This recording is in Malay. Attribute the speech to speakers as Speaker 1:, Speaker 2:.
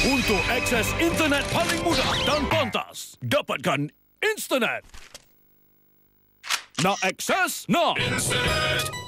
Speaker 1: Untuk akses internet paling mudah dan pantas, dapatkan Instanet. Nak akses? Nak!
Speaker 2: Instanet.